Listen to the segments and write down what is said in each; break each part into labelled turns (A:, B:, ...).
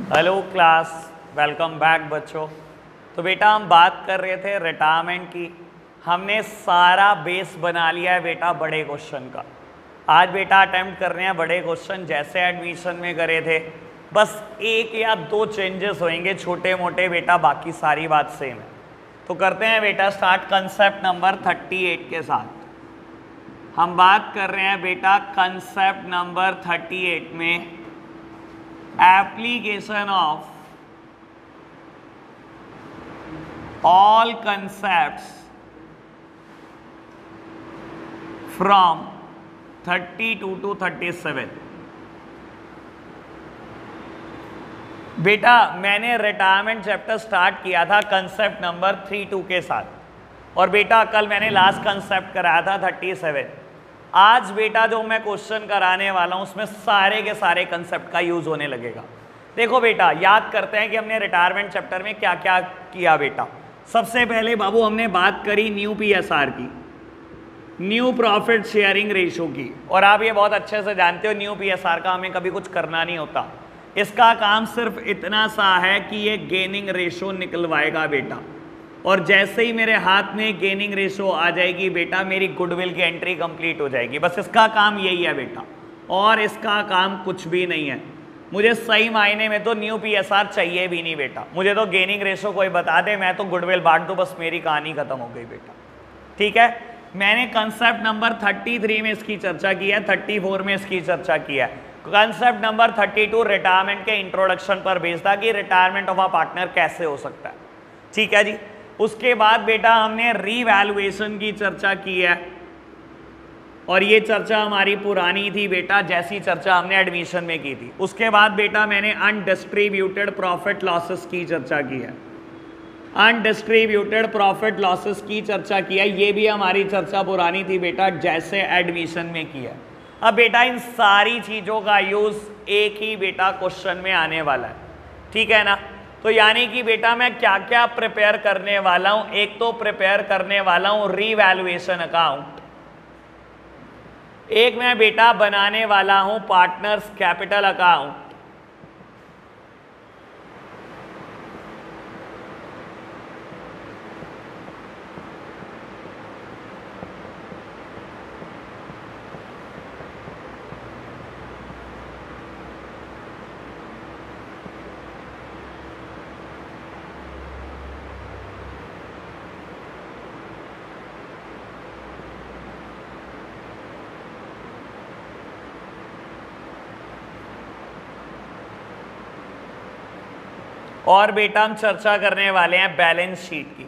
A: Hello class, welcome back बच्चों। तो बेटा हम बात कर रहे थे रिटायरमेंट की। हमने सारा बेस बना लिया है बेटा बड़े क्वेश्चन का। आज बेटा अटेम्प्ट कर रहे हैं बड़े क्वेश्चन जैसे एडमिशन में करे थे, बस एक या दो चेंजेस होंगे छोटे मोटे बेटा, बाकी सारी बात सेम है। तो करते हैं बेटा स्टार्ट कंसेप्ट नंबर 38 के साथ। हम बात कर रहे हैं बेटा कंसेप्ट नंबर 38 में application of all concepts from 32 to 37। बेटा मैंने रिटायरमेंट चैप्टर स्टार्ट किया था कंसेप्ट नंबर 32 के साथ, और बेटा कल मैंने लास्ट कंसेप्ट कराया था 37। आज बेटा जो मैं क्वेश्चन कराने वाला हूं उसमें सारे के सारे कंसेप्ट का यूज होने लगेगा। देखो बेटा याद करते हैं कि हमने रिटायरमेंट चैप्टर में क्या क्या किया बेटा। सबसे पहले बाबू हमने बात करी न्यू पीएसआर की, न्यू प्रॉफिट शेयरिंग रेशो की, और आप ये बहुत अच्छे से जानते हो न्यू पीएसआर का हमें कभी कुछ करना नहीं होता। इसका काम सिर्फ इतना सा है कि ये गेनिंग रेशो निकलवाएगा बेटा, और जैसे ही मेरे हाथ में गेनिंग रेशो आ जाएगी बेटा मेरी गुडविल की एंट्री कंप्लीट हो जाएगी। बस इसका काम यही है बेटा, और इसका काम कुछ भी नहीं है। मुझे सही मायने में तो न्यू पीएसआर चाहिए भी नहीं बेटा, मुझे तो गेनिंग रेशो कोई बता दे, मैं तो गुडविल बांट दूं, बस मेरी कहानी खत्म हो गई बेटा। ठीक है, मैंने कंसेप्ट नंबर 33 में इसकी चर्चा की है, 34 में इसकी चर्चा की है। कंसेप्ट नंबर 32 रिटायरमेंट के इंट्रोडक्शन पर बेस्ड था कि रिटायरमेंट ऑफ अ पार्टनर कैसे हो सकता है। ठीक है जी। उसके बाद बेटा हमने रीवैल्यूएशन की चर्चा की है, और ये चर्चा हमारी पुरानी थी बेटा, जैसी चर्चा हमने एडमिशन में की थी। उसके बाद बेटा मैंने अनडिस्ट्रीब्यूटेड प्रॉफिट लॉसेस की चर्चा की है, अनडिस्ट्रीब्यूटेड प्रॉफिट लॉसेस की चर्चा की है, ये भी हमारी चर्चा पुरानी थी बेटा, जैसे एडमिशन में की है। अब बेटा इन सारी चीजों का यूज एक ही बेटा क्वेश्चन में आने वाला है, ठीक है ना। तो यानी कि बेटा मैं क्या क्या प्रिपेयर करने वाला हूं, एक तो प्रिपेयर करने वाला हूं रीवैल्यूएशन अकाउंट, एक मैं बेटा बनाने वाला हूं पार्टनर्स कैपिटल अकाउंट, और बेटा हम चर्चा करने वाले हैं बैलेंस शीट की।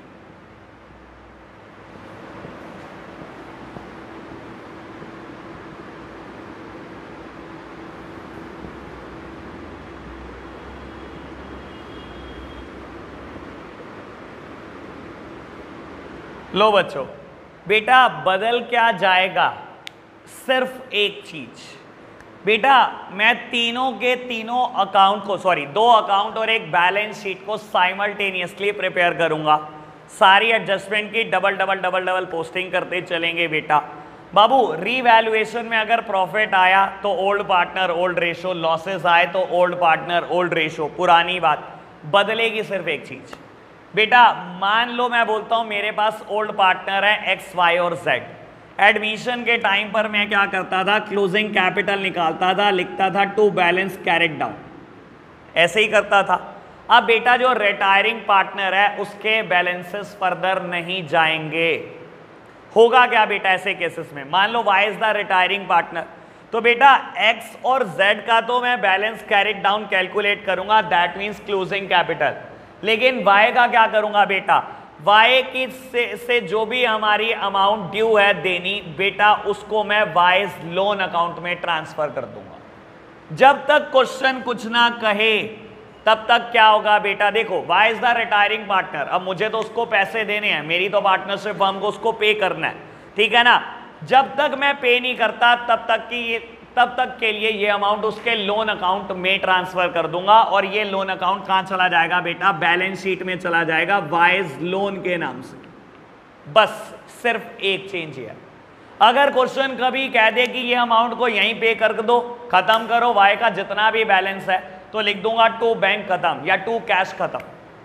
A: लो बच्चों, बेटा बदल क्या जाएगा, सिर्फ एक चीज बेटा, मैं तीनों के तीनों अकाउंट को, सॉरी दो अकाउंट और एक बैलेंस शीट को साइमल्टेनियसली प्रिपेयर करूंगा। सारी एडजस्टमेंट की double double double double posting करते चलेंगे बेटा। बाबू रीवैल्यूएशन में अगर प्रॉफिट आया तो old partner old ratio, losses आए तो ओल्ड पार्टनर ओल्ड रेशो, पुरानी बात। बदलेगी सिर्फ एक चीज बेटा, मान लो मैं बोलता हूं मेरे पास ओल्ड पार्टनर है एक्स वाई और जेड। एडमिशन के टाइम पर मैं क्या करता था, क्लोजिंग कैपिटल निकालता था, लिखता था टू बैलेंस कैरिड डाउन, ऐसे ही करता था। अब बेटा जो रिटायरिंग पार्टनर है उसके बैलेंसेस फर्दर नहीं जाएंगे। होगा क्या बेटा ऐसे केसेस में, मान लो Y is the retiring partner, तो बेटा एक्स और जेड का तो मैं बैलेंस कैरिड डाउन कैलकुलेट करूंगा, दैट मीन्स क्लोजिंग कैपिटल। लेकिन वाई का क्या करूंगा बेटा, वाई की से जो भी हमारी अमाउंट ड्यू है देनी बेटा, उसको मैं वाइज लोन अकाउंट में ट्रांसफर कर दूंगा। जब तक क्वेश्चन कुछ ना कहे तब तक क्या होगा बेटा, देखो Y is the retiring partner, अब मुझे तो उसको पैसे देने हैं, मेरी तो पार्टनरशिप फर्म को उसको पे करना है, ठीक है ना। जब तक मैं पे नहीं करता तब तक के लिए ये अमाउंट उसके लोन अकाउंट में ट्रांसफर कर दूंगा, और ये लोन अकाउंट कहां चला जाएगा बेटा, बैलेंस शीट में चला जाएगा वाइज लोन के नाम से। बस सिर्फ एक चेंज है, अगर क्वेश्चन कभी कह दे कि ये अमाउंट को यहीं पे कर दो, खत्म करो, वाई का जितना भी बैलेंस है तो लिख दूंगा टू बैंक खत्म या टू कैश खत्म।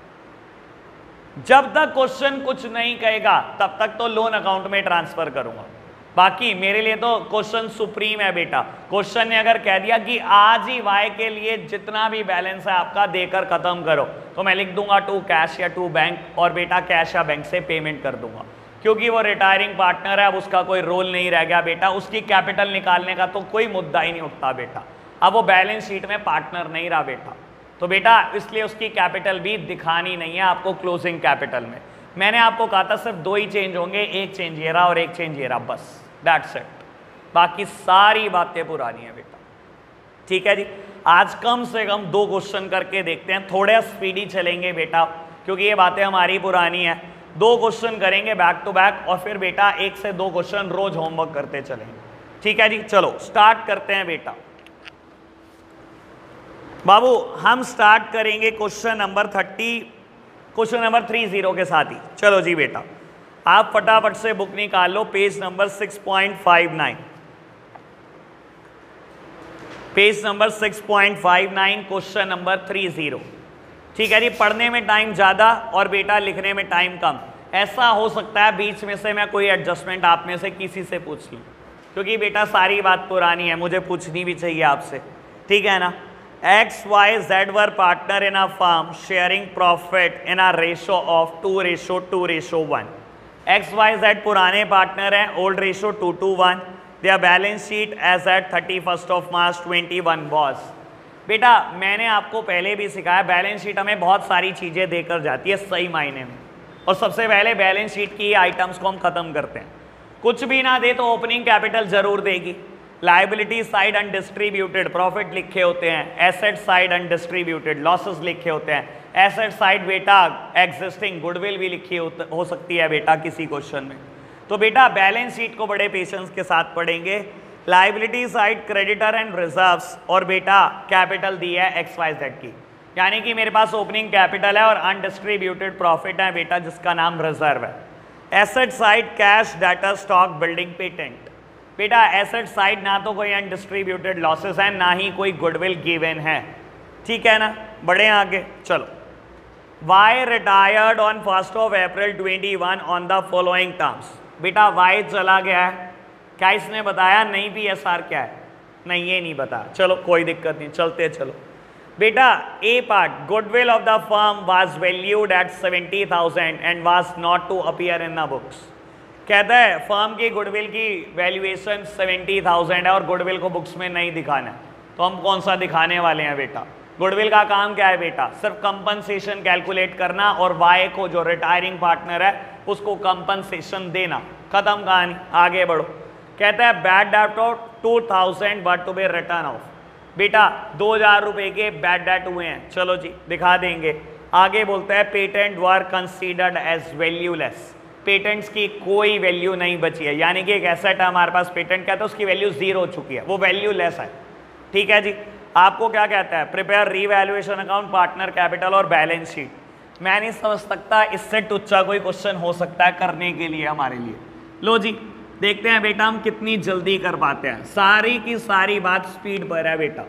A: जब तक क्वेश्चन कुछ नहीं कहेगा तब तक तो लोन अकाउंट में ट्रांसफर करूंगा। बाकी मेरे लिए तो क्वेश्चन सुप्रीम है बेटा। क्वेश्चन ने अगर कह दिया कि आज ही वाई के लिए जितना भी बैलेंस है आपका देकर खत्म करो, तो मैं लिख दूंगा टू कैश या टू बैंक, और बेटा कैश या बैंक से पेमेंट कर दूंगा, क्योंकि वो रिटायरिंग पार्टनर है, अब उसका कोई रोल नहीं रह गया बेटा। उसकी कैपिटल निकालने का तो कोई मुद्दा ही नहीं उठता बेटा, अब वो बैलेंस शीट में पार्टनर नहीं रहा बेटा। तो बेटा इसलिए उसकी कैपिटल भी दिखानी नहीं है आपको क्लोजिंग कैपिटल में। मैंने आपको कहा था सिर्फ दो ही चेंज होंगे, एक चेंज ये रहा और एक चेंज ये रहा, बस दैट्स इट। बाकी सारी बातें पुरानी है बेटा। ठीक है जी, आज कम से कम 2 क्वेश्चन करके देखते हैं, थोड़ा स्पीडी चलेंगे बेटा क्योंकि ये बातें हमारी पुरानी है। 2 क्वेश्चन करेंगे बैक टू बैक और फिर बेटा 1 से 2 क्वेश्चन रोज होमवर्क करते चलेंगे। ठीक है जी, चलो स्टार्ट करते हैं बेटा। बाबू हम स्टार्ट करेंगे क्वेश्चन नंबर 30 के साथ ही। चलो जी बेटा, आप फटाफट से बुक निकाल लो, page number 6.59, page number 6.59, question number 30। ठीक है जी, पढ़ने में टाइम ज़्यादा और बेटा लिखने में टाइम कम। ऐसा हो सकता है बीच में से मैं कोई एडजस्टमेंट आप में से किसी से पूछ लूँ, क्योंकि बेटा सारी बात पुरानी है, मुझे पूछनी भी चाहिए आपसे। ठीक है ना। X, Y, Z were partner in a firm sharing profit in a ratio of 2:2:1. X, Y, Z पुराने पार्टनर हैं, old ratio 2:1। Their balance sheet as at 31st of March 21 was। बेटा मैंने आपको पहले भी सिखाया, बैलेंस शीट हमें बहुत सारी चीज़ें देकर जाती है सही मायने में, और सबसे पहले बैलेंस शीट की आइटम्स को हम खत्म करते हैं। कुछ भी ना दे तो ओपनिंग कैपिटल जरूर देगी, लाइबिलिटी साइड अनडिस्ट्रीब्यूटेड प्रॉफिट लिखे होते हैं, एसेट साइड अनडिस्ट्रीब्यूटेड लॉसेस लिखे होते हैं, एसेट साइड बेटा एग्जिस्टिंग गुडविल भी लिखी हो सकती है बेटा किसी क्वेश्चन में। तो बेटा बैलेंस शीट को बड़े पेशेंस के साथ पढ़ेंगे। Liability side creditor and reserves, और बेटा कैपिटल दी है XYZ की, यानी कि मेरे पास ओपनिंग कैपिटल है और अनडिस्ट्रीब्यूटेड प्रॉफिट है बेटा जिसका नाम रिजर्व है। Asset side cash, data, stock, building, patent. बेटा एसेट साइड ना तो कोई अनडिस्ट्रीब्यूटेड लॉसेस है ना ही कोई गुडविल गिवन है। ठीक है ना, बढ़े आगे। चलो, Y retired on 1st of April 21 on the following terms. बेटा वाई चला गया है, क्या इसने बताया? नहीं PSR क्या है? नहीं, ये नहीं बताया। चलो कोई दिक्कत नहीं, चलते चलो बेटा। A part, goodwill of the firm was valued at 70,000 and was not to appear in the books. कहता है फर्म की गुडविल की वैल्यूएशन 70,000 है और गुडविल को बुक्स में नहीं दिखाना है, तो हम कौन सा दिखाने वाले हैं बेटा? गुडविल का काम क्या है बेटा? सिर्फ कंपनसेशन कैलकुलेट करना और वाई को जो रिटायरिंग पार्टनर है उसको कंपनसेशन देना, खत्म कहानी, आगे बढ़ो। कहता है bad debt of 2,000 but to be return off. बेटा 2,000 रुपये के बैड डेट हुए हैं, चलो जी दिखा देंगे। आगे बोलता है patent were considered as valueless. Patents की कोई वैल्यू नहीं बची है, यानी कि एक एसेट है हमारे पास पेटेंट कहता है उसकी वैल्यू 0 हो चुकी है, वो वैल्यू लेस है। ठीक है जी। आपको क्या कहता है? Prepare revaluation account, partner capital और बैलेंस शीट। मैं नहीं समझ सकता इससे टुच्चा कोई क्वेश्चन हो सकता है करने के लिए हमारे लिए। लो जी देखते हैं बेटा हम कितनी जल्दी कर पाते हैं। सारी की सारी बात स्पीड पर है बेटा।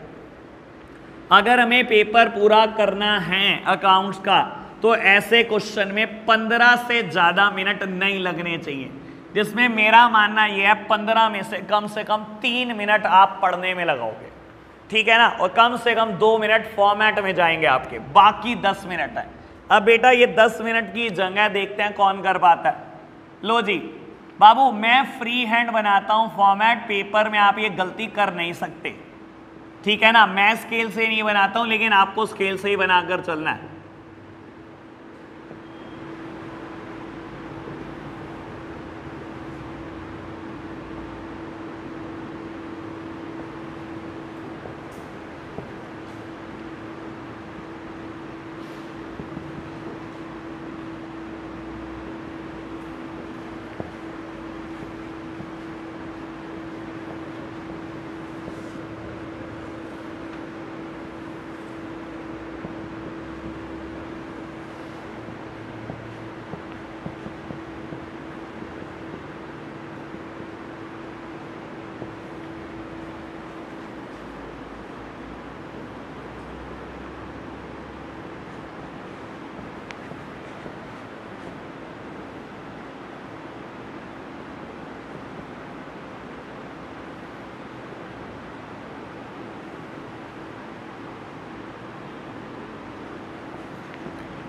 A: अगर हमें पेपर पूरा करना है अकाउंट्स का तो ऐसे क्वेश्चन में 15 से ज़्यादा मिनट नहीं लगने चाहिए, जिसमें मेरा मानना यह है 15 में से कम 3 मिनट आप पढ़ने में लगाओगे। ठीक है ना, और कम से कम 2 मिनट फॉर्मेट में जाएंगे आपके, बाकी 10 मिनट है। अब बेटा ये 10 मिनट की जगह देखते हैं कौन कर पाता है। लो जी बाबू मैं फ्री हैंड बनाता हूं फॉर्मेट, पेपर में आप ये गलती कर नहीं सकते। ठीक है ना, मैं स्केल से नहीं बनाता हूं लेकिन आपको स्केल से ही बनाकर चलना है।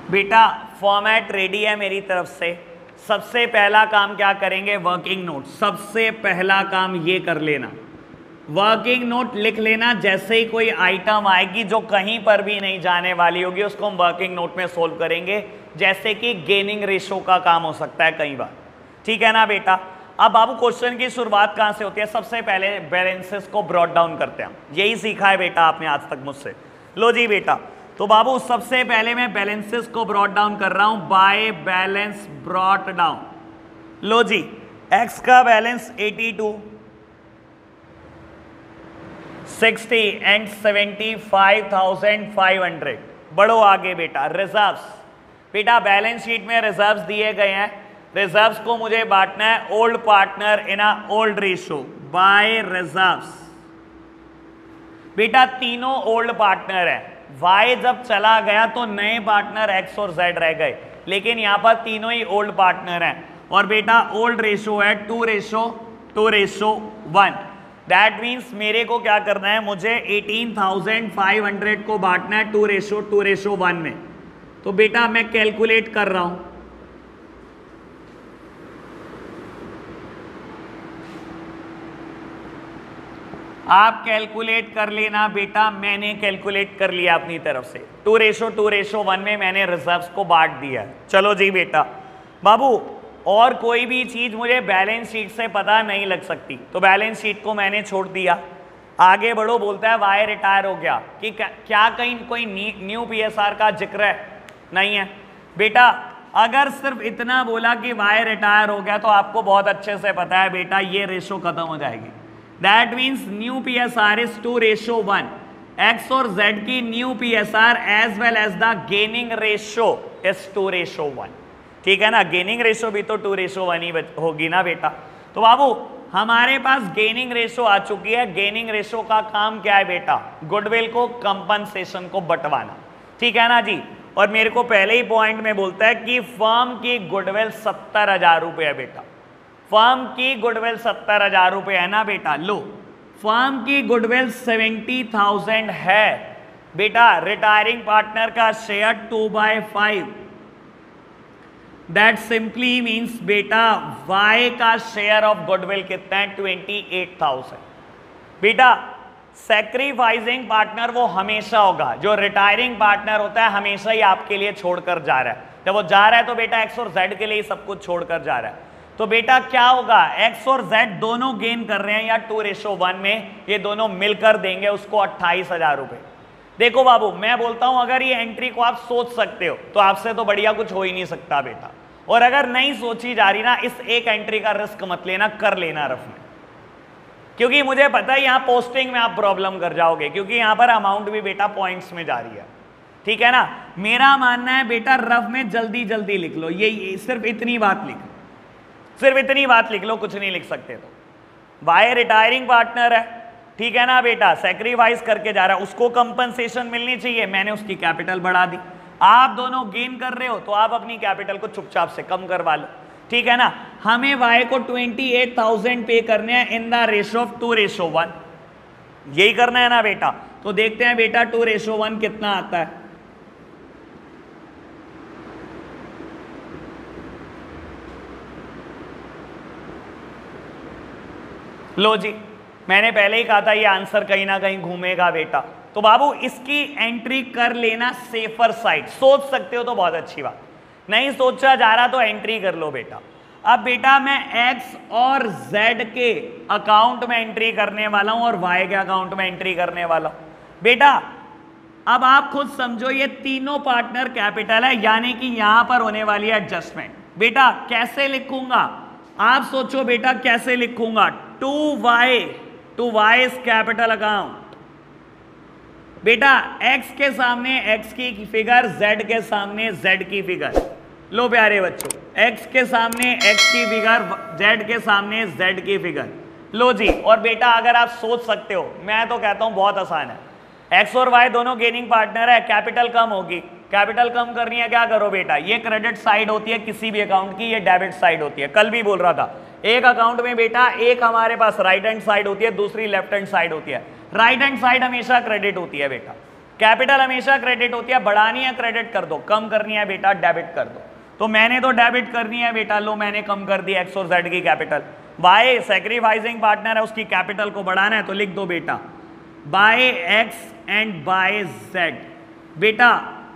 A: बेटा फॉर्मेट रेडी है मेरी तरफ से। सबसे पहला काम क्या करेंगे, वर्किंग नोट। सबसे पहला काम ये कर लेना, वर्किंग नोट लिख लेना। जैसे ही कोई आइटम आएगी जो कहीं पर भी नहीं जाने वाली होगी उसको हम वर्किंग नोट में सोल्व करेंगे। जैसे कि गेनिंग रेशो का काम हो सकता है कई बार, ठीक है ना बेटा। अब बाबू क्वेश्चन की शुरुआत कहां से होती है, सबसे पहले बैलेंसेस को ब्रॉट डाउन करते हैं। यही सीखा है बेटा आपने आज तक मुझसे। लो जी बेटा, तो बाबू सबसे पहले मैं बैलेंसेस को ब्रॉट डाउन कर रहा हूं बाय बैलेंस ब्रॉट डाउन। लो जी, एक्स का बैलेंस 82, 60 एंड 75,500। बढ़ो आगे बेटा। रिजर्व्स, बेटा बैलेंस शीट में रिजर्व्स दिए गए हैं। रिजर्व्स को मुझे बांटना है old partner in a old ratio by reserves. बेटा तीनों ओल्ड पार्टनर है। वाई जब चला गया तो नए पार्टनर एक्स और जेड रह गए, लेकिन यहां पर तीनों ही ओल्ड पार्टनर हैं। और बेटा ओल्ड रेशो है 2:1। दैट मीन्स मेरे को क्या करना है, मुझे 18,500 को बांटना है 2:1 में। तो बेटा मैं कैलकुलेट कर रहा हूं। आप कैलकुलेट कर लेना बेटा, मैंने कैलकुलेट कर लिया अपनी तरफ से। 2:1 में मैंने रिजर्व्स को बांट दिया। चलो जी बेटा। बाबू और कोई भी चीज मुझे बैलेंस शीट से पता नहीं लग सकती, तो बैलेंस शीट को मैंने छोड़ दिया। आगे बढ़ो, बोलता है वाई रिटायर हो गया। कि क्या कहीं कोई न्यू पीएसआर का जिक्र है? नहीं है बेटा। अगर सिर्फ इतना बोला कि वाई रिटायर हो गया तो आपको बहुत अच्छे से पता है बेटा ये रेशो खत्म हो जाएगी। That means new PSR is 2:1। X और जेड की new PSR as well as the gaining ratio is 2:1। ठीक है ना, गेनिंग रेशो भी तो 2:1 ही होगी ना बेटा। तो बाबू हमारे पास गेनिंग रेशो आ चुकी है। गेनिंग रेशो का काम क्या है बेटा, गुडविल को कंपनसेशन को बंटवाना। ठीक है ना जी। और मेरे को पहले ही पॉइंट में बोलता है कि फर्म की गुडविल 70,000 रुपये है बेटा। फर्म की गुडविल 70,000 रुपये है ना बेटा। लो, फर्म की गुडविल 70,000 है बेटा। रिटायरिंग पार्टनर का शेयर 2/5। दैट सिंपली मीन्स बेटा वाई का शेयर ऑफ गुडविल कितना है, 28,000। बेटा सैक्रिफाइसिंग पार्टनर वो हमेशा होगा, जो रिटायरिंग पार्टनर होता है हमेशा ही आपके लिए छोड़कर जा रहा है। जब वो जा रहा है तो बेटा एक्स और जेड के लिए सब कुछ छोड़कर जा रहा है। तो बेटा क्या होगा, एक्स और जेड दोनों गेन कर रहे हैं या 2:1 में, ये दोनों मिलकर देंगे उसको 28,000 रुपये। देखो बाबू मैं बोलता हूं अगर ये एंट्री को आप सोच सकते हो तो आपसे तो बढ़िया कुछ हो ही नहीं सकता बेटा। और अगर नहीं सोची जा रही ना, इस एक एंट्री का रिस्क मत लेना, कर लेना रफ में, क्योंकि मुझे पता है यहां पोस्टिंग में आप प्रॉब्लम कर जाओगे, क्योंकि यहां पर अमाउंट भी बेटा पॉइंट्स में जा रही है। ठीक है ना। मेरा मानना है बेटा रफ में जल्दी जल्दी लिख लो, ये सिर्फ इतनी बात लिख लो, सिर्फ इतनी बात लिख लो, कुछ नहीं लिख सकते। तो वाई रिटायरिंग पार्टनर है, ठीक है ना बेटा, सैक्रिफाइस करके जा रहा है, उसको कंपनसेशन मिलनी चाहिए, मैंने उसकी कैपिटल बढ़ा दी। आप दोनों गेन कर रहे हो तो आप अपनी कैपिटल को चुपचाप से कम करवा लो। ठीक है ना। हमें वाई को 28,000 पे करने हैं इन द रेशो ऑफ 2:1। यही करना है ना बेटा। तो देखते हैं बेटा 2:1 कितना आता है। लो जी, मैंने पहले ही कहा था ये आंसर कहीं ना कहीं घूमेगा बेटा। तो बाबू इसकी एंट्री कर लेना सेफर साइड। सोच सकते हो तो बहुत अच्छी बात, नहीं सोचा जा रहा तो एंट्री कर लो बेटा। अब बेटा मैं एक्स और जेड के अकाउंट में एंट्री करने वाला हूं और वाई के अकाउंट में एंट्री करने वाला हूं बेटा। अब आप खुद समझो ये तीनों पार्टनर कैपिटल है, यानी कि यहां पर होने वाली है एडजस्टमेंट। बेटा कैसे लिखूंगा, आप सोचो बेटा कैसे लिखूंगा। 2y इज कैपिटल अकाउंट बेटा। x के सामने x की फिगर, z के सामने z की फिगर। लो प्यारे बच्चों, x के सामने x की फिगर, z के सामने z की फिगर। लो जी। और बेटा अगर आप सोच सकते हो, मैं तो कहता हूं बहुत आसान है। x और y दोनों गेनिंग पार्टनर है, कैपिटल कम होगी, कैपिटल कम करनी है, क्या करो बेटा, ये क्रेडिट साइड होती है किसी भी अकाउंट की, ये डेबिट साइड होती है। कल भी बोल रहा था, एक अकाउंट में बेटा एक हमारे पास राइट हैंड साइड होती है, दूसरी लेफ्ट हैंड साइड होती है। राइट हैंड साइड हमेशा क्रेडिट होती है बेटा। कैपिटल हमेशा क्रेडिट होती है, बढ़ानी है क्रेडिट कर दो, कम करनी है बेटा डेबिट कर दो। तो मैंने तो डेबिट करनी है बेटा, लो मैंने कम कर दी एक्स और जेड की कैपिटल। वाई सैक्रिफाइसिंग पार्टनर है, उसकी कैपिटल को बढ़ाना है, तो लिख दो बेटा by X and by Z. बेटा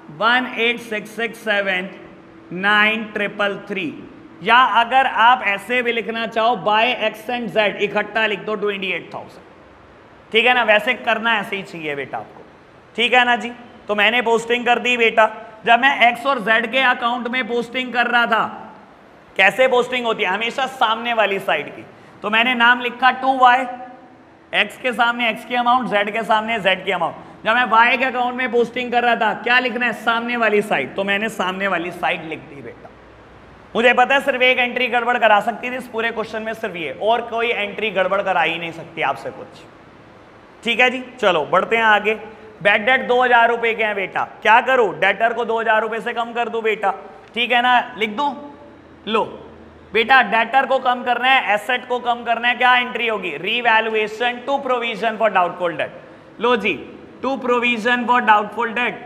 A: 186679333, या अगर आप ऐसे भी लिखना चाहो बाय एक्स एंड जेड इकट्ठा लिख दो 28,000। ठीक है ना, वैसे करना ऐसे ही चाहिए बेटा आपको, ठीक है ना जी। तो मैंने पोस्टिंग कर दी बेटा। जब मैं एक्स और जेड के अकाउंट में पोस्टिंग कर रहा था, कैसे पोस्टिंग होती है, हमेशा सामने वाली साइड की। तो मैंने नाम लिखा 2y, एक्स के सामने एक्स की अमाउंट, जेड के सामने जेड की अमाउंट। जब मैं वाई के अकाउंट में पोस्टिंग कर रहा था, क्या लिखना है, सामने वाली साइड, तो मैंने सामने वाली साइड लिख दी बेटा। मुझे पता है सिर्फ एक एंट्री गड़बड़ करा सकती थी इस पूरे क्वेश्चन में, सिर्फ ये, और कोई एंट्री गड़बड़ करा ही नहीं सकती आपसे कुछ। ठीक है जी, चलो बढ़ते हैं आगे। बैड डेट 2000 रुपए के हैं बेटा, क्या करूं, डेटर को 2000 रुपए से कम कर दूं बेटा, ठीक है ना, लिख दूं। लो बेटा डेटर को कम करना है, एसेट को कम करना है, क्या एंट्री होगी, revaluation to provision for doubtful debt. लो जी, to provision for doubtful debt,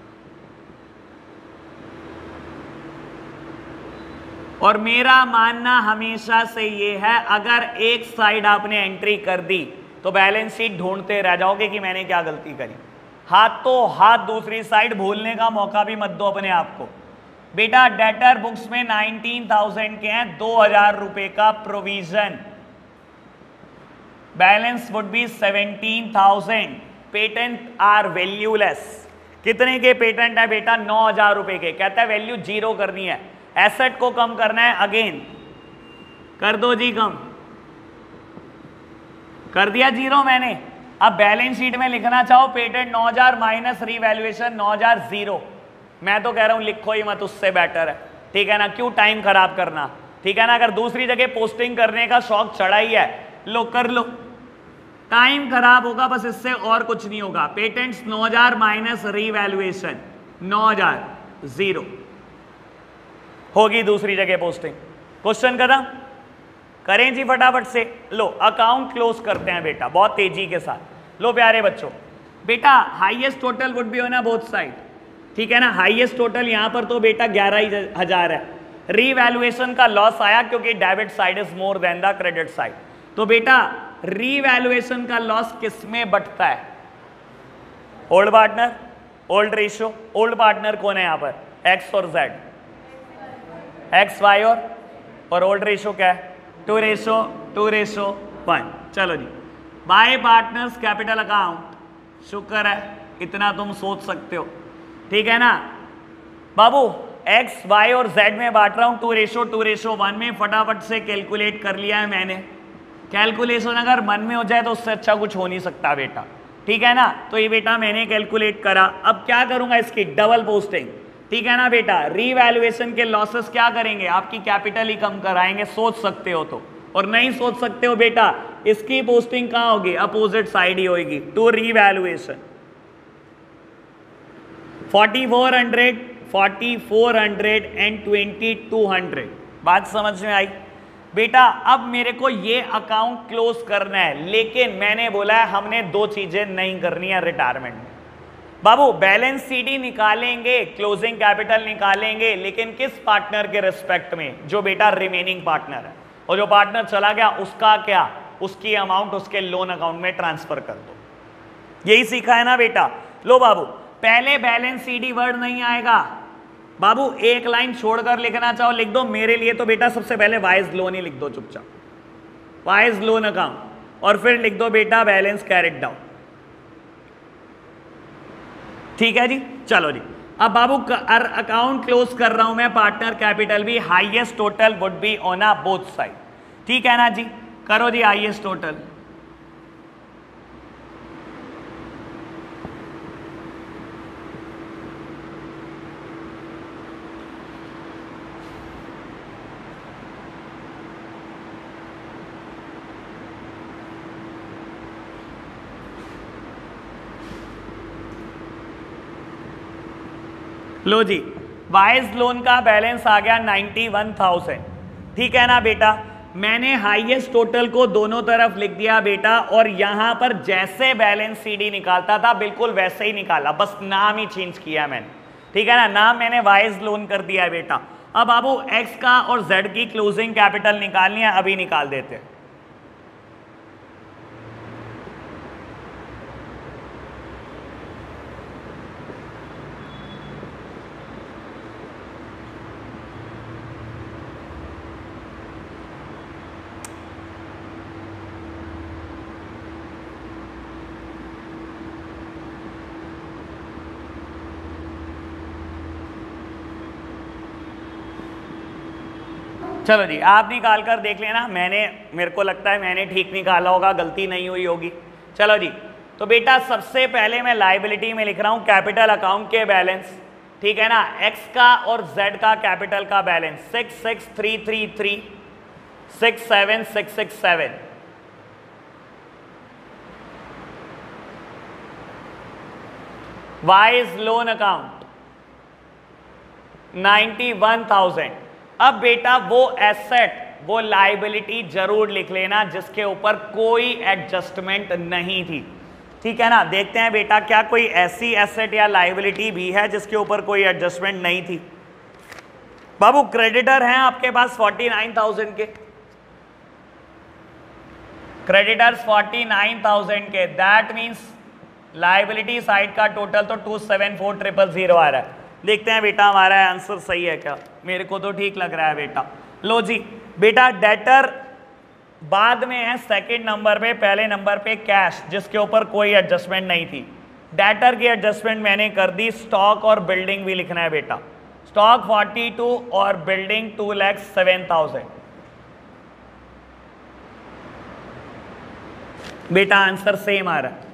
A: और मेरा मानना हमेशा से ये है, अगर एक साइड आपने एंट्री कर दी तो बैलेंस शीट ढूंढते रह जाओगे कि मैंने क्या गलती करी। हाथों हाथ दूसरी साइड भूलने का मौका भी मत दो अपने आप को। बेटा डेटर बुक्स में 19,000 के हैं, 2000 रुपए का provision, balance would be 17,000। Patent are valueless, कितने के पेटेंट है बेटा, 9,000 रुपए के। कहता है वैल्यू जीरो करनी है, एसेट को कम करना है, अगेन कर दो जी कम, कर दिया जीरो मैंने। अब बैलेंस शीट में लिखना चाहो पेटेंट 9,000 माइनस रीवैल्यूएशन 9,000 जीरो, मैं तो कह रहा हूं लिखो ही मत, उससे बेटर है, ठीक है ना, क्यों टाइम खराब करना, ठीक है ना। अगर दूसरी जगह पोस्टिंग करने का शौक चढ़ा ही है, लो कर लो, टाइम खराब होगा बस, इससे और कुछ नहीं होगा। पेटेंट्स 9,000 माइनस रीवैल्यूएशन 9,000 जीरो होगी दूसरी जगह पोस्टिंग। क्वेश्चन खत्म, करें जी फटाफट से। लो अकाउंट क्लोज करते हैं बेटा बहुत तेजी के साथ। लो प्यारे बच्चों, बेटा highest total would be on both side, ठीक है ना। हाईएस्ट टोटल यहां पर तो बेटा 11,000 है। रीवैल्यूएशन का लॉस आया क्योंकि debit side is more than the credit side. तो बेटा रीवैल्यूएशन का लॉस किस में बटता है, old partner, old ratio. Old partner कौन है यहां पर, एक्स और जेड, एक्स वाई और ओल्ड रेशियो क्या है, 2:1। चलो जी, बाय पार्टनर्स कैपिटल अकाउंट, शुक्र है इतना तुम सोच सकते हो, ठीक है ना बाबू। एक्स वाई और जेड में बांट रहा हूं 2:1 में, फटाफट से कैलकुलेट कर लिया है मैंने। कैलकुलेशन अगर मन में हो जाए तो उससे अच्छा कुछ हो नहीं सकता बेटा, ठीक है ना। तो ये बेटा मैंने कैलकुलेट करा, अब क्या करूंगा, इसकी डबल पोस्टिंग, ठीक है ना बेटा। रीवैल्यूएशन के लॉसेस क्या करेंगे, आपकी कैपिटल ही कम कराएंगे, सोच सकते हो तो, और नहीं सोच सकते हो बेटा, इसकी पोस्टिंग कहां होगी, अपोजिट साइड ही होगी, टू रीवैल्यूएशन। 4400 एंड 2200, बात समझ में आई बेटा। अब मेरे को ये अकाउंट क्लोज करना है, लेकिन मैंने बोला है हमने दो चीजें नहीं करनी है रिटायरमेंट में बाबू। बैलेंस शीट ही निकालेंगे, क्लोजिंग कैपिटल निकालेंगे, लेकिन किस पार्टनर के रिस्पेक्ट में, जो बेटा रिमेनिंग पार्टनर है, और जो पार्टनर चला गया उसका क्या, उसकी अमाउंट उसके लोन अकाउंट में ट्रांसफर कर दो। यही सीखा है ना बेटा। लो बाबू, पहले बैलेंस शीट ही वर्ड नहीं आएगा बाबू, एक लाइन छोड़कर लिखना चाहो लिख दो। मेरे लिए तो बेटा सबसे पहले वाइज लोन ही लिख दो चुपचाप, वाइज लोन अकाउंट, और फिर लिख दो बेटा बैलेंस कैरिड डाउन, ठीक है जी। चलो जी, अब बाबू अकाउंट क्लोज कर रहा हूं मैं, पार्टनर कैपिटल भी, highest total would be on a both side, ठीक है ना जी। करो जी हाईएस्ट टोटल, लो जी, वाइज लोन का बैलेंस आ गया 91,000, ठीक है ना बेटा। मैंने हाईएस्ट टोटल को दोनों तरफ लिख दिया बेटा, और यहां पर जैसे बैलेंस सीडी निकालता था बिल्कुल वैसे ही निकाला, बस नाम ही चेंज किया मैंने, ठीक है ना, नाम मैंने वाइज लोन कर दिया है बेटा। अब बाबू एक्स का और जेड की क्लोजिंग कैपिटल निकालनी है, अभी निकाल देते हैं। चलो जी, आप निकाल कर देख लेना, मेरे को लगता है मैंने ठीक निकाला होगा, गलती नहीं हुई होगी। चलो जी, तो बेटा सबसे पहले मैं लाइबिलिटी में लिख रहा हूं कैपिटल अकाउंट के बैलेंस, ठीक है ना, एक्स का और जेड का कैपिटल का बैलेंस 66333 67667, वाइज लोन अकाउंट 91,000। अब बेटा वो एसेट वो लाइबिलिटी जरूर लिख लेना जिसके ऊपर कोई एडजस्टमेंट नहीं थी, ठीक है ना। देखते हैं बेटा क्या कोई ऐसी एसेट या लाइबिलिटी भी है जिसके ऊपर कोई एडजस्टमेंट नहीं थी। बाबू क्रेडिटर हैं आपके पास 49,000 के, क्रेडिटर्स 49,000 के, दैट मीन्स लाइबिलिटी साइड का टोटल तो 274,000 आ रहा है। देखते हैं बेटा हमारा आंसर सही है क्या, मेरे को तो ठीक लग रहा है बेटा। लो जी बेटा, डेटर बाद में है सेकंड नंबर पे, पहले नंबर पे कैश जिसके ऊपर कोई एडजस्टमेंट नहीं थी। डेटर की एडजस्टमेंट मैंने कर दी, स्टॉक और बिल्डिंग भी लिखना है बेटा, स्टॉक 42 और बिल्डिंग 2,07,000। बेटा आंसर सेम आ रहा है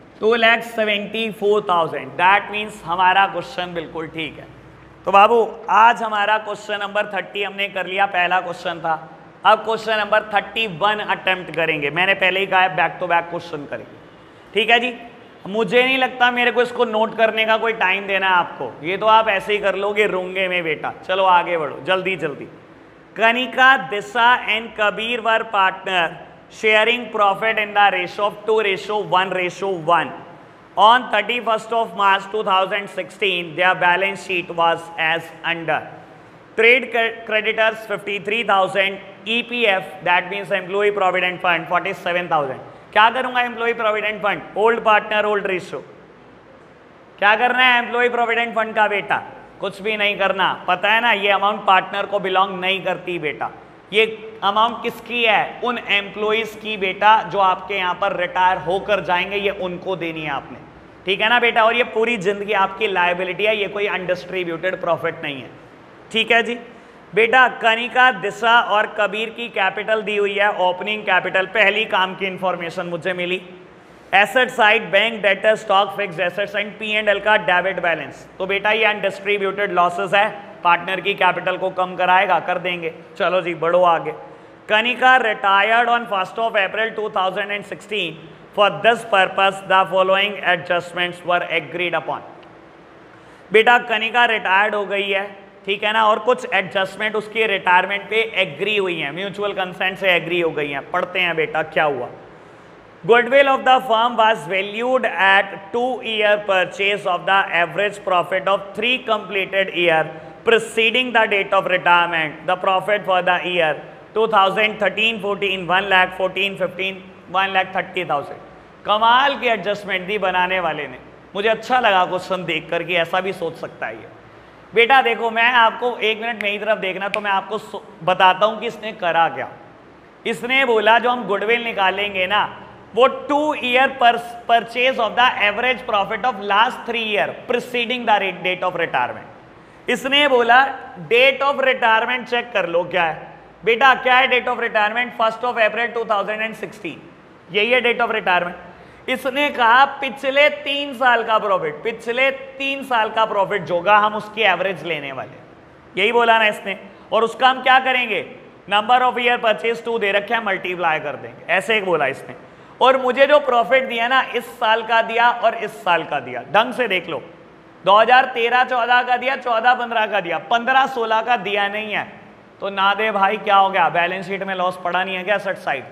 A: 2,74,000, दैट मीन्स हमारा क्वेश्चन बिल्कुल ठीक है। तो बाबू आज हमारा क्वेश्चन नंबर 30 हमने कर लिया, पहला क्वेश्चन था। अब क्वेश्चन नंबर 31 अटेम्प्ट करेंगे, मैंने पहले ही कहा है बैक टू बैक क्वेश्चन करेंगे, ठीक है जी। मुझे नहीं लगता मेरे को इसको नोट करने का कोई टाइम देना है आपको, ये तो आप ऐसे ही कर लोगे रूंगे में बेटा। चलो आगे बढ़ो जल्दी जल्दी। Kanika, Disha and Kabir were partner sharing profit in the ratio of 2:1:1. On 31st of March 2016, their balance sheet was as under. Trade creditors 53,000, EPF that means Employee Provident Fund 47,000. क्या करूंगा Employee Provident Fund? Old partner old ratio. क्या करना है Employee Provident Fund का बेटा? कुछ भी नहीं करना, पता है ना ये अमाउंट पार्टनर को बिलोंग नहीं करती बेटा। ये अमाउंट किसकी है? उन एम्प्लॉइज की बेटा जो आपके यहाँ पर रिटायर होकर जाएंगे, ये उनको देनी है आपने, ठीक है ना बेटा। और ये पूरी जिंदगी आपकी लायबिलिटी है, ये कोई अनडिस्ट्रीब्यूटेड प्रॉफिट नहीं है, ठीक है जी। बेटा कनिका, दिशा और कबीर की कैपिटल दी हुई है, ओपनिंग कैपिटल, पहली काम की इंफॉर्मेशन मुझे मिली। Asset side bank, debtor, stock, fix assets and P&L का डेबिट बैलेंस। तो बेटा ये अनडिस्ट्रीब्यूटेड लॉसेस है, पार्टनर की कैपिटल को कम कराएगा, कर देंगे। चलो जी बढ़ो आगे। Kanika retired on 1st of April 2016, for this purpose the following adjustments were agreed upon. बेटा कनिका रिटायर्ड हो गई है, ठीक है ना, और कुछ एडजस्टमेंट उसकी रिटायरमेंट पे एग्री हुई हैं, म्यूचुअल कंसेंट से एग्री हो गई हैं। पढ़ते हैं बेटा क्या हुआ। Goodwill of the firm was valued at 2-year purchase of the average profit of 3 completed year preceding the date of retirement. The profit for the year 2013-14 1,14,15 1,30,000। कमाल की एडजस्टमेंट दी बनाने वाले ने, मुझे अच्छा लगा क्वेश्चन देख कर कि ऐसा भी सोच सकता है ये। बेटा देखो मैं आपको 1 मिनट मेरी तरफ देखना, तो मैं आपको बताता हूँ कि इसने करा क्या। इसने बोला जो हम गुडविल निकालेंगे ना वो 2-year purchase of the average profit of last 3 year preceding the date of retirement. इसने बोला डेट ऑफ रिटायरमेंट चेक कर लो क्या है बेटा, क्या है date of retirement? 1st of April 2016, यही है डेट ऑफ रिटायरमेंट। इसने कहा पिछले 3 साल का प्रॉफिट, पिछले 3 साल का प्रॉफिट जो होगा हम उसकी एवरेज लेने वाले, यही बोला ना इसने। और उसका हम क्या करेंगे, नंबर ऑफ ईयर परचेज 2 दे रखे हैं, मल्टीप्लाई कर देंगे, ऐसे एक बोला इसने। और मुझे जो प्रॉफिट दिया ना इस साल का दिया और इस साल का दिया, ढंग से देख लो, 2013-14 का दिया, 14-15 का दिया, 15-16 का दिया नहीं है। तो ना दे भाई, क्या हो गया, बैलेंस शीट में लॉस पड़ा नहीं है क्या एसेट साइड?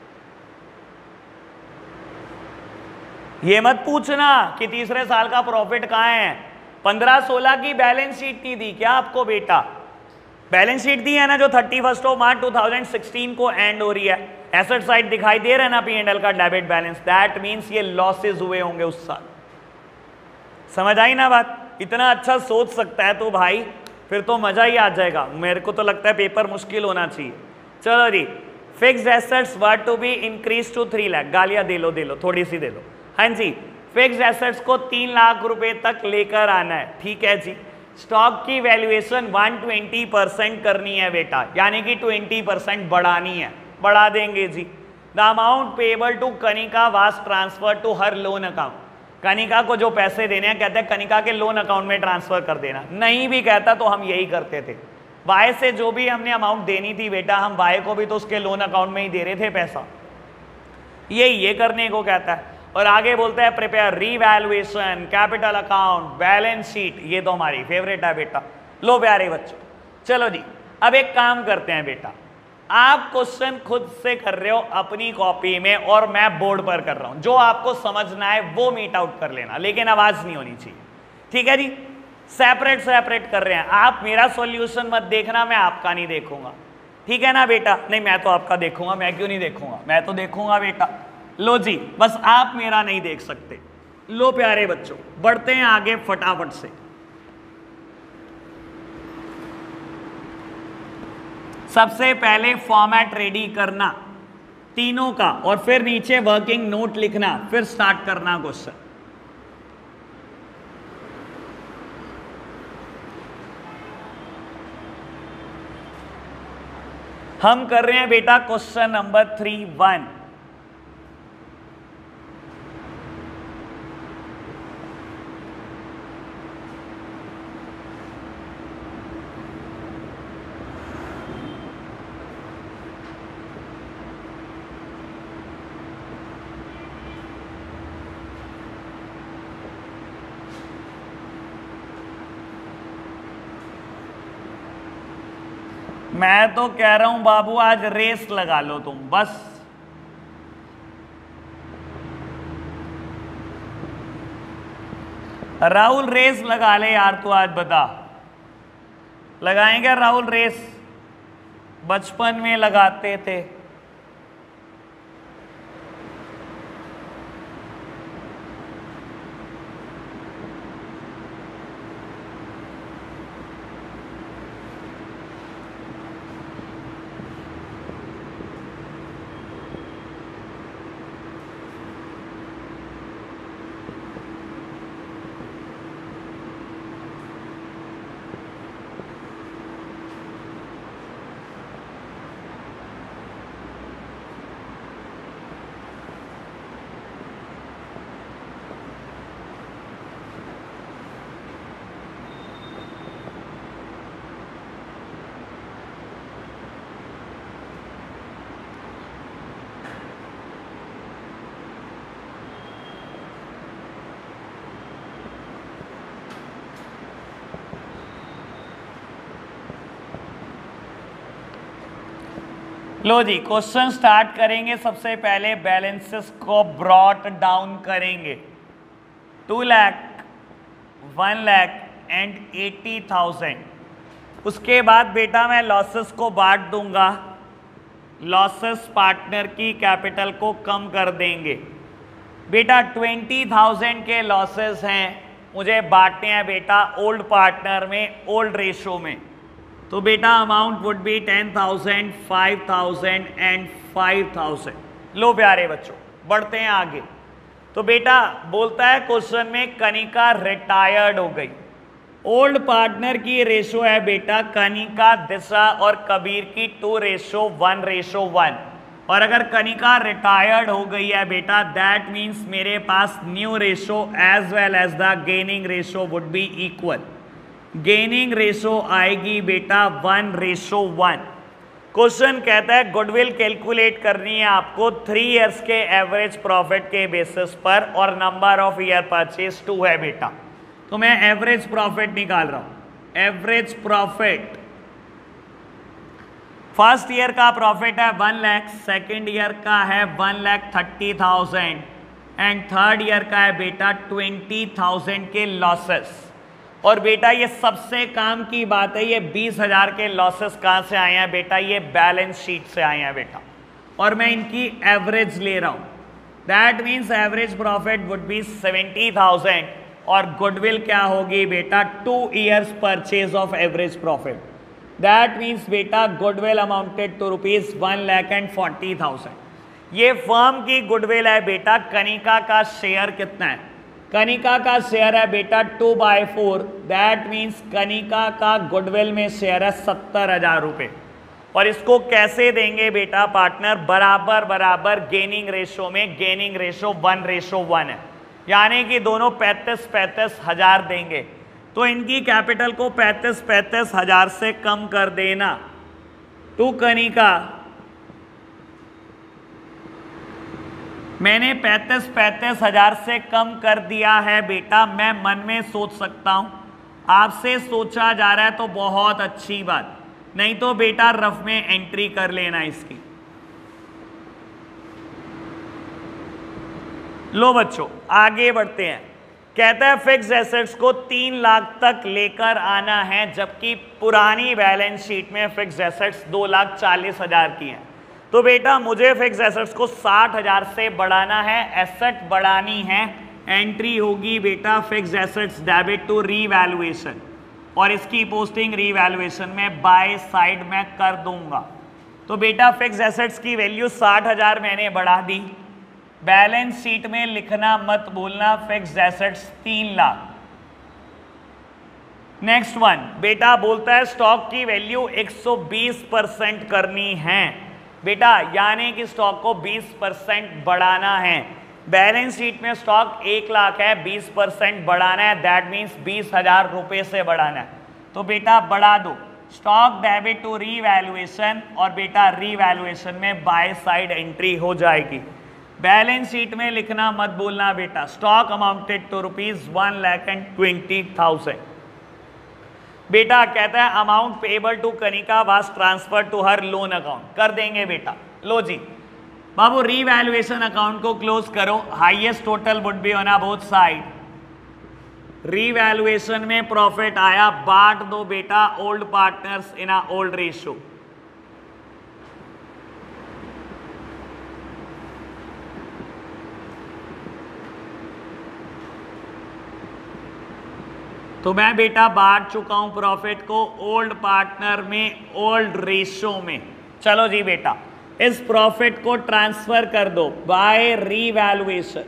A: ये मत पूछना कि तीसरे साल का प्रॉफिट कहाँ है। 15-16 की बैलेंस शीट नहीं दी क्या आपको बेटा? बैलेंस शीट दी है ना, जो 31 मार्च 2016 को एंड हो रही है। एसेट साइड दिखाई दे रहा है ना P&L का डेबिट बैलेंस, दैट मीन्स ये लॉसेज हुए होंगे उस साल। समझ आई ना बात? इतना अच्छा सोच सकता है तो भाई फिर तो मजा ही आ जाएगा। मेरे को तो लगता है पेपर मुश्किल होना चाहिए। चलो जी, fixed assets were to be increase to 3 lakh. गालियां दे लो थोड़ी सी दे लो। हाँ जी, फिक्स्ड एसेट्स को 3 लाख रुपए तक लेकर आना है, ठीक है जी। स्टॉक की वैल्यूएशन 120% करनी है बेटा, यानी कि 20% बढ़ानी है, बढ़ा देंगे जी। The amount payable to Kanika was transfer to her loan account. Kanika को जो पैसे देने हैं, कहते हैं कनिका के लोन अकाउंट में ट्रांसफर कर देना। नहीं भी कहता तो हम यही करते थे। वाई से जो भी हमने अमाउंट देनी थी बेटा, हम वाई को भी तो उसके लोन अकाउंट में ही दे रहे थे पैसा। ये करने को कहता है। और आगे बोलता है prepare revaluation, capital account, balance sheet. ये तो हमारी फेवरेट है बेटा। लो प्यारे बच्चों, चलो जी, अब एक काम करते हैं बेटा, आप क्वेश्चन खुद से कर रहे हो अपनी कॉपी में और मैं बोर्ड पर कर रहा हूं। जो आपको समझना है वो मीट आउट कर लेना, लेकिन आवाज नहीं होनी चाहिए, ठीक है जी। सेपरेट कर रहे हैं। आप मेरा सॉल्यूशन मत देखना, मैं आपका नहीं देखूंगा, ठीक है ना बेटा? नहीं, मैं तो आपका देखूंगा। मैं क्यों नहीं देखूंगा? मैं तो देखूंगा बेटा। लो जी, बस आप मेरा नहीं देख सकते। लो प्यारे बच्चों, बढ़ते हैं आगे फटाफट से। सबसे पहले फॉर्मेट रेडी करना तीनों का, और फिर नीचे वर्किंग नोट लिखना, फिर स्टार्ट करना क्वेश्चन। हम कर रहे हैं बेटा क्वेश्चन नंबर 3-1। मैं तो कह रहा हूं बाबू, आज रेस लगा लो तुम बस। राहुल रेस लगा ले यार, तू आज बता, लगाएंगे राहुल रेस? बचपन में लगाते थे। लो जी, क्वेश्चन स्टार्ट करेंगे। सबसे पहले बैलेंसेस को ब्रॉट डाउन करेंगे। 2 लाख, 1 लाख एंड 80,000। उसके बाद बेटा मैं लॉसेस को बांट दूंगा। लॉसेस पार्टनर की कैपिटल को कम कर देंगे। बेटा 20,000 के लॉसेस हैं, मुझे बांटने हैं बेटा ओल्ड पार्टनर में, ओल्ड रेशो में। तो बेटा अमाउंट वुड बी 10,000, 5,000 एंड 5,000। लो प्यारे बच्चों, बढ़ते हैं आगे। तो बेटा बोलता है क्वेश्चन में कनिका रिटायर्ड हो गई। ओल्ड पार्टनर की रेशो है बेटा कनिका, दिशा और कबीर की 2:1:1। और अगर कनिका रिटायर्ड हो गई है बेटा, दैट मीन्स मेरे पास new ratio as well as the gaining ratio would be equal. Gaining ratio आएगी बेटा 1:1। क्वेश्चन कहता है गुडविल कैलकुलेट करनी है आपको 3 इयर्स के एवरेज प्रॉफिट के बेसिस पर, और नंबर ऑफ ईयर परचेज 2 है बेटा। तो मैं एवरेज प्रॉफिट निकाल रहा हूं। एवरेज प्रॉफिट फर्स्ट ईयर का प्रॉफिट है 1 लाख, सेकेंड ईयर का है 1,30,000 एंड थर्ड ईयर का है बेटा 20,000 के लॉसेस। और बेटा ये सबसे काम की बात है, ये 20,000 के लॉसेस कहाँ से आए हैं बेटा? ये बैलेंस शीट से आए हैं बेटा, और मैं इनकी एवरेज ले रहा हूँ। That means average profit would be 70,000 और गुडविल क्या होगी बेटा? 2 years purchase of average profit. That means बेटा गुडविल अमाउंटेड टू रुपीज 1,40,000। ये फर्म की गुडविल है बेटा। कनिका का शेयर कितना है? कनिका का शेयर है बेटा 2/4। दैट मीन्स कनिका का गुडविल में शेयर है 70,000 रुपये। और इसको कैसे देंगे बेटा पार्टनर? बराबर बराबर गेनिंग रेशो में। गेनिंग रेशो 1:1 है, यानी कि दोनों 35-35 हजार देंगे। तो इनकी कैपिटल को 35-35 हजार से कम कर देना। टू कनिका मैंने 35-35 हजार से कम कर दिया है बेटा। मैं मन में सोच सकता हूं, आपसे सोचा जा रहा है तो बहुत अच्छी बात, नहीं तो बेटा रफ में एंट्री कर लेना इसकी। लो बच्चों आगे बढ़ते हैं। कहता है फिक्स एसेट्स को 3 लाख तक लेकर आना है, जबकि पुरानी बैलेंस शीट में फिक्स एसेट्स 2,40,000 की हैं। तो बेटा मुझे फिक्स एसेट्स को 60,000 से बढ़ाना है, एसेट बढ़ानी है। एंट्री होगी बेटा fix assets debit to revaluation, और इसकी पोस्टिंग रीवैल्यूएशन में बाय साइड में कर दूंगा। तो बेटा फिक्स एसेट्स की वैल्यू 60,000 मैंने बढ़ा दी। बैलेंस शीट में लिखना मत भूलना fix assets 3 lakh. Next one बेटा बोलता है स्टॉक की वैल्यू 120% करनी है बेटा, यानी कि स्टॉक को 20% बढ़ाना है। बैलेंस शीट में स्टॉक 1 लाख है, 20% बढ़ाना है। दैट मीन्स 20,000 रुपये से बढ़ाना है। तो बेटा बढ़ा दो स्टॉक डेबिट टू रीवैल्यूएशन, और बेटा रीवैल्यूएशन में बाय साइड एंट्री हो जाएगी। बैलेंस शीट में लिखना मत भूलना बेटा स्टॉक अमाउंटेड टू रुपीज 1,20,000। बेटा कहता है amount payable to Kanika was transfer to her loan account. कर देंगे बेटा। लो जी बाबू रीवैल्यूएशन अकाउंट को क्लोज करो। Highest total would be on both side. Revaluation में प्रॉफिट आया, बांट दो बेटा old partners in a old ratio. तो मैं बेटा बांट चुका हूं प्रॉफिट को ओल्ड पार्टनर में ओल्ड रेशियो में। चलो जी बेटा इस प्रॉफिट को ट्रांसफर कर दो बाय रीवैल्यूएशन।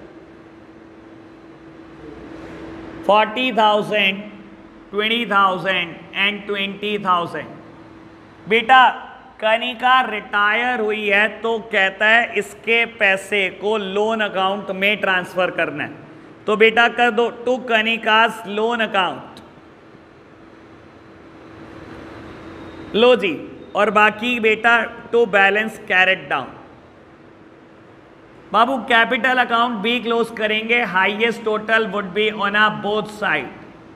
A: 40,000, 20,000 एंड 20,000। बेटा कनिका रिटायर हुई है तो कहता है इसके पैसे को लोन अकाउंट में ट्रांसफर करना है। तो बेटा कर दो टू कनिकास लोन अकाउंट। लो जी, और बाकी बेटा टू बैलेंस कैरेट डाउन। बाबू कैपिटल अकाउंट भी क्लोज करेंगे। Highest total would be on a both side.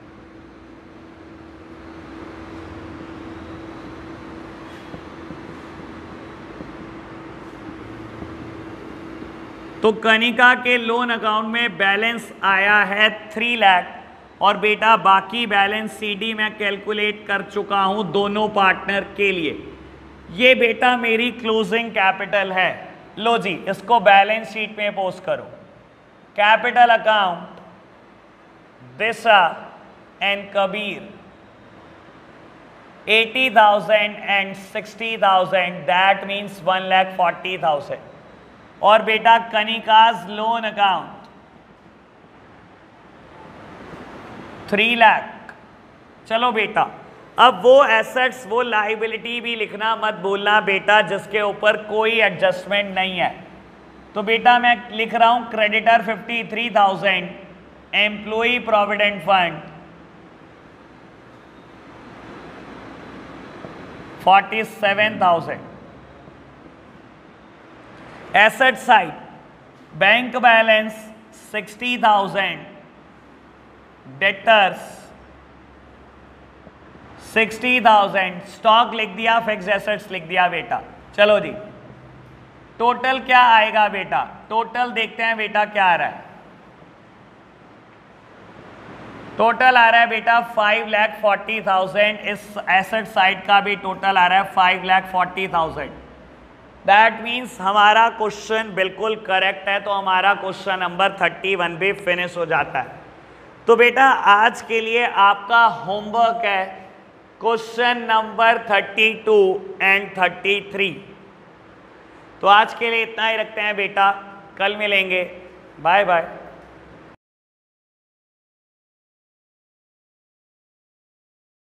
A: तो कनिका के लोन अकाउंट में बैलेंस आया है 3 लाख, और बेटा बाकी बैलेंस सीडी में कैलकुलेट कर चुका हूं दोनों पार्टनर के लिए। ये बेटा मेरी क्लोजिंग कैपिटल है। लो जी इसको बैलेंस शीट में पोस्ट करो। Capital account Disha and Kabir 80,000 and 60,000, that means 1,40,000। और बेटा कनिकाज लोन अकाउंट 3 लाख। चलो बेटा अब वो एसेट्स वो लाइबिलिटी भी लिखना मत भूलना बेटा जिसके ऊपर कोई एडजस्टमेंट नहीं है। तो बेटा मैं लिख रहा हूं creditor 53,000, employee provident fund 47,000। Asset side bank balance 60,000, debtors 60,000 stock लिख दिया, फिक्स्ड एसेट्स लिख दिया बेटा। चलो जी, टोटल क्या आएगा बेटा? टोटल देखते हैं बेटा क्या आ रहा है। टोटल आ रहा है बेटा 5,40,000। इस एसेट साइड का भी टोटल आ रहा है 5,40,000। दैट मीन्स हमारा क्वेश्चन बिल्कुल करेक्ट है, तो हमारा क्वेश्चन नंबर 31 भी फिनिश हो जाता है। तो बेटा आज के लिए आपका होमवर्क है क्वेश्चन नंबर 32 एंड 33। तो आज के लिए इतना ही रखते हैं बेटा, कल मिलेंगे, बाय बाय।